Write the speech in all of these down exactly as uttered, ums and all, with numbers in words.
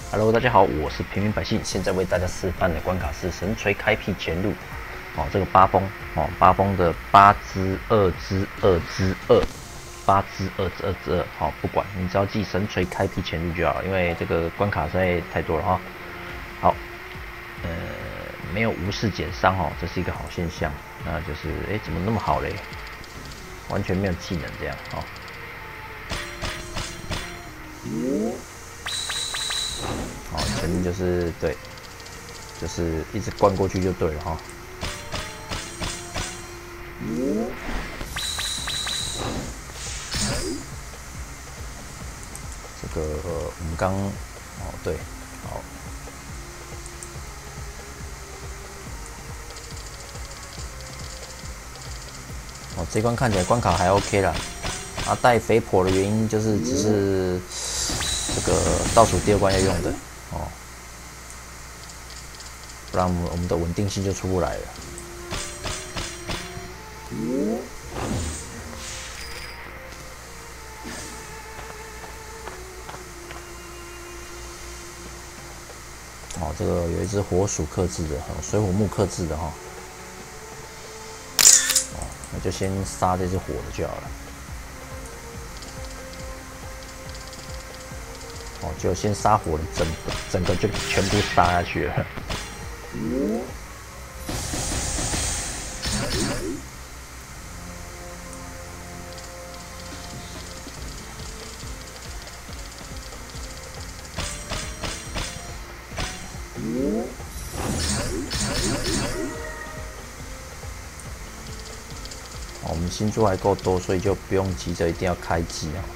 Hello， 大家好，我是平民百姓，现在为大家示范的关卡是神锤开辟前路。哦，这个八风哦，八风的八之二之二之二，八之二之二之二。好，不管你只要记神锤开辟前路就好了，因为这个关卡实在太多了哈。好，呃，没有无视减伤哦，这是一个好现象。那就是，哎，怎么那么好嘞？完全没有技能这样哦。好，前面就是对，就是一直灌过去就对了哈。这个、呃、我们刚哦对，好，哦这关看起来关卡还 OK 啦。啊，带肥婆的原因就是只是这个倒数第二关要用的哦，不然我们我们的稳定性就出不来了。哦，这个有一只火鼠克制的，水火木克制的哈。哦，那就先杀这只火的就好了。哦，就先杀火的整整个就全部杀下去了。我们星珠还够多，所以就不用急着一定要开机啊。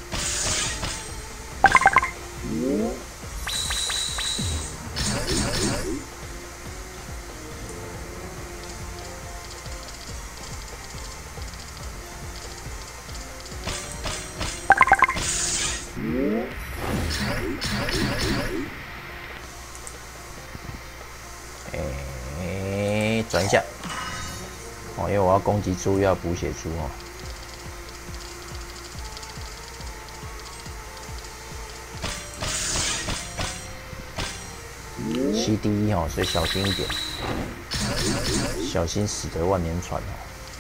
哎，转一下。哦，因为我要攻击猪，又要补血猪哦。C D 一哦，所以小心一点，小心驶得万年船哦。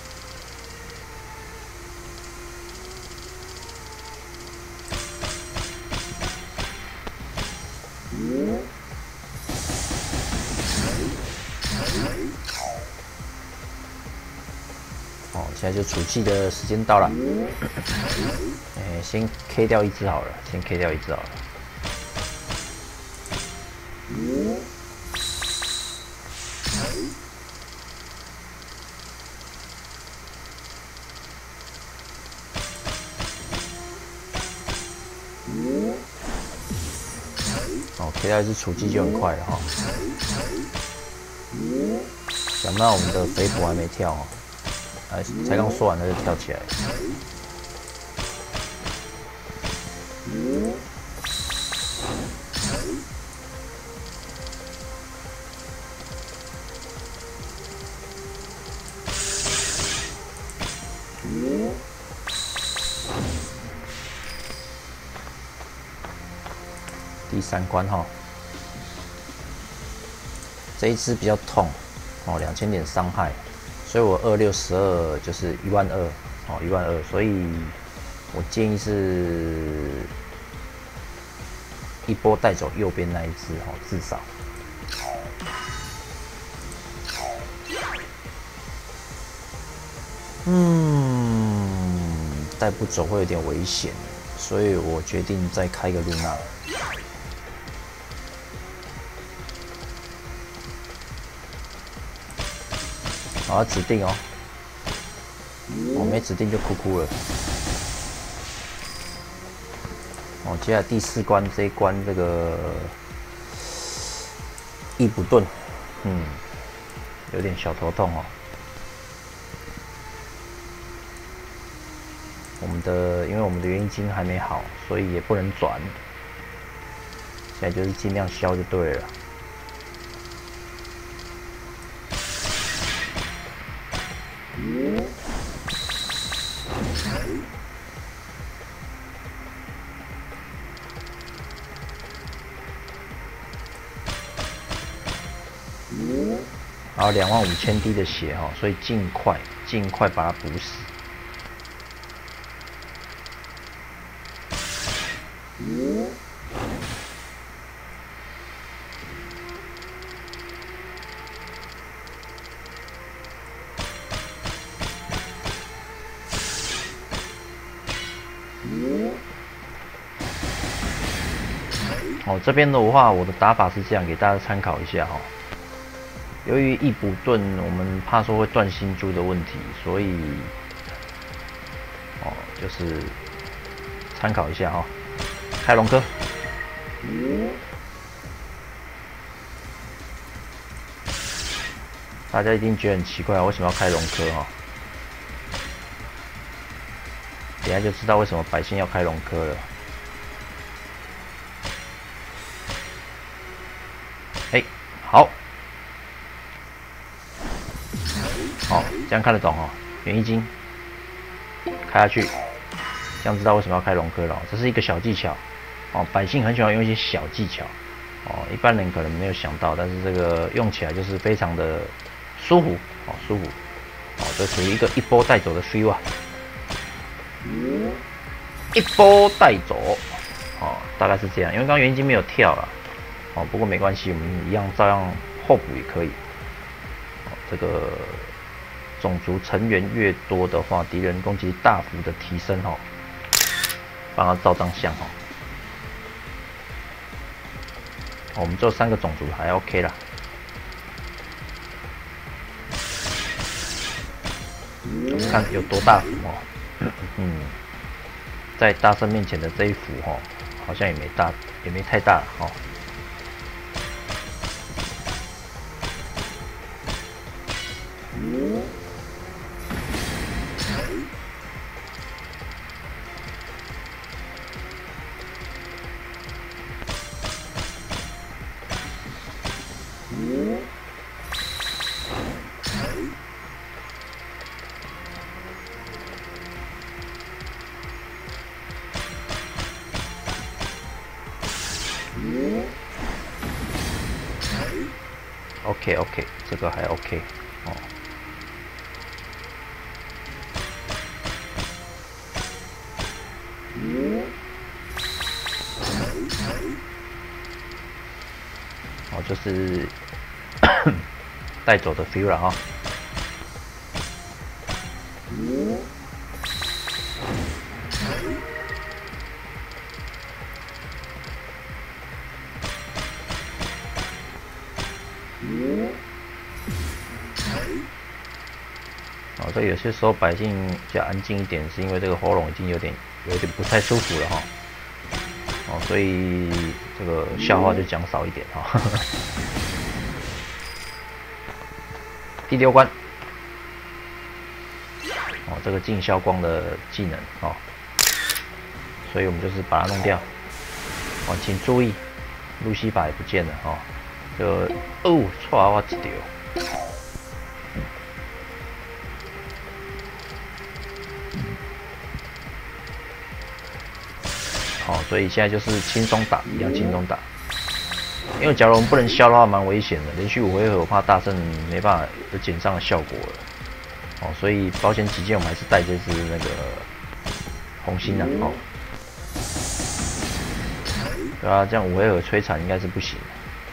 哦，现在就储气的时间到了。哎，先 K 掉一只好了，先 K 掉一只好了。哦 ，K 掉一只储气就很快了哈。想不到我们的肥婆还没跳哦。哎，才刚说完他就跳起来。第三关哈，这一只比较痛哦，两千点伤害。所以我二六十二就是一万二哦，一万二，所以我建议是一波带走右边那一只哦，至少。嗯，带不走会有点危险，所以我决定再开个露娜。好，指定哦。我、哦、没指定就哭哭了。哦，接下来第四关这一关这个易不顿，嗯，有点小头痛哦。我们的因为我们的元婴晶还没好，所以也不能转。现在就是尽量消就对了。 有两万五千滴的血哈，所以尽快尽快把它补死。哦，这边的话，我的打法是这样，给大家参考一下哈。由于一补盾，我们怕说会断心珠的问题，所以哦，就是参考一下哈。开龙哥，大家一定觉得很奇怪，为什么要开龙科哈？等一下就知道为什么百姓要开龙科了。哎，好，好，这样看得懂哦。元一金开下去，这样知道为什么要开龙科了。这是一个小技巧哦，百姓很喜欢用一些小技巧哦，一般人可能没有想到，但是这个用起来就是非常的舒服哦，舒服哦，这属于一个一波带走的 feel 啊，一波带走哦，大概是这样。因为刚刚元一金没有跳了。哦，不过没关系，我们一样照样后补也可以。哦，这个种族成员越多的话，敌人攻击力大幅的提升哈，帮他照张相哈。我们只有三个种族还 OK 啦。我们看有多大幅哦，嗯，在大圣面前的这一幅哈，好像也没大，也没太大哈。OK OK， 这个还 OK 哦。哦，就是带走的 feel 了哈。哦，这有些时候百姓比较安静一点，是因为这个喉咙已经有点有点不太舒服了哈。哦，所以这个笑话就讲少一点哈。第六关，哦，这个净消光的技能哦，所以我们就是把它弄掉。哦，请注意，露西法也不见了哦。这个哦，错啊，我一条。哦，所以现在就是轻松打，一样轻松打。因为假如我们不能消的话，蛮危险的。连续五回合，我怕大圣没办法有减伤的效果了。哦，所以保险起见，我们还是带这只那个红心啊。哦，对啊，这样五回合摧残应该是不行的。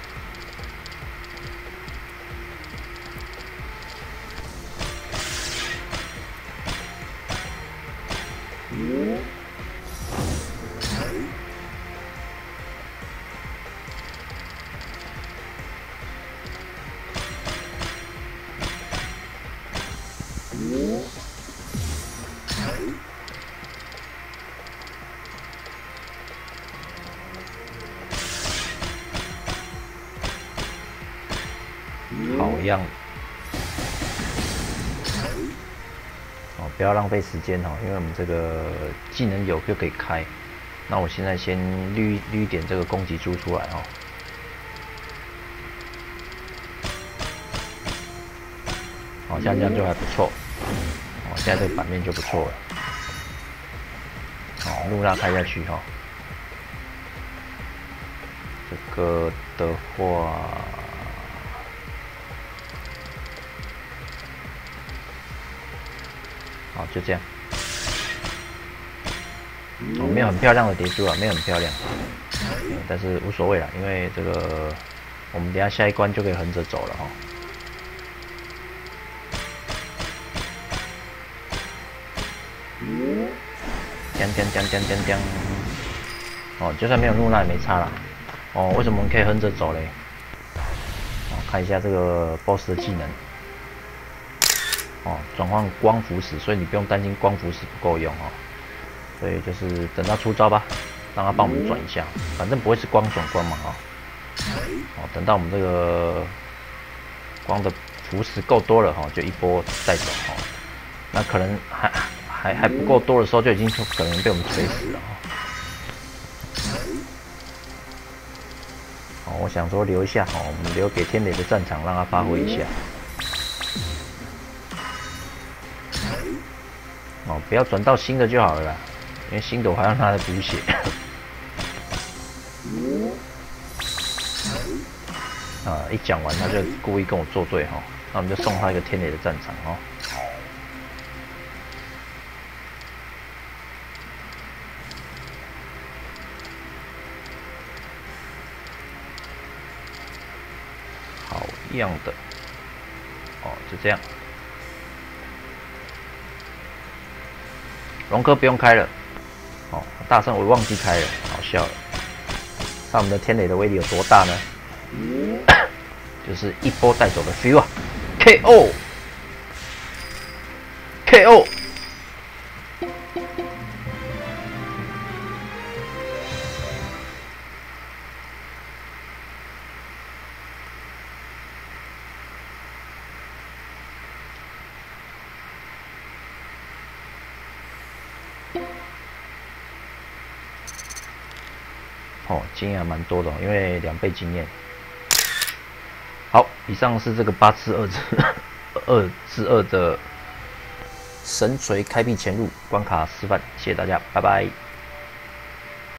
好样的！哦，不要浪费时间哦，因为我们这个技能有就可以开。那我现在先滤滤一点这个攻击珠出来哦。好，像这样就还不错。哦，现在这个版面就不错了。好，露娜开下去哈、哦。这个的话。 好，就这样。哦，没有很漂亮的叠珠啊，没有很漂亮，嗯、但是无所谓啦，因为这个我们等一下下一关就可以横着走了哈。叮叮叮叮叮叮。哦，就算没有怒娜也没差啦。哦，为什么我们可以横着走嘞？哦，看一下这个 boss 的技能。哦，转换光符石，所以你不用担心光符石不够用哦。所以就是等他出招吧，让他帮我们转一下，反正不会是光转光嘛哦。哦，等到我们这个光的符石够多了哈、哦，就一波带走哦。那可能还还还不够多的时候，就已经可能被我们锤死了哦。哦，我想说留一下哦，我们留给天磊的战场，让他发挥一下。哦，不要转到新的就好了啦，因为新的我还要拿来补血。啊，一讲完他就故意跟我作对哈、哦，那我们就送他一个天磊的战场哦。好样的，哦，就这样。龙科不用开了，哦，大圣我忘记开了，好笑了。看我们的天磊的威力有多大呢？就是一波带走的 feel 啊 ！K O，K O。哦，经验还蛮多的、哦，因为两倍经验。好，以上是这个八次二之二之二的神锤开辟前路关卡示范，谢谢大家，拜拜。